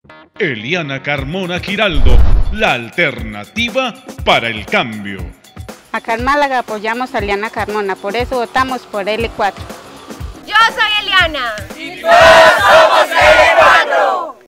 Eliana Carmona Giraldo, la alternativa para el cambio. Acá en Málaga apoyamos a Eliana Carmona, por eso votamos por L4. Yo soy Eliana.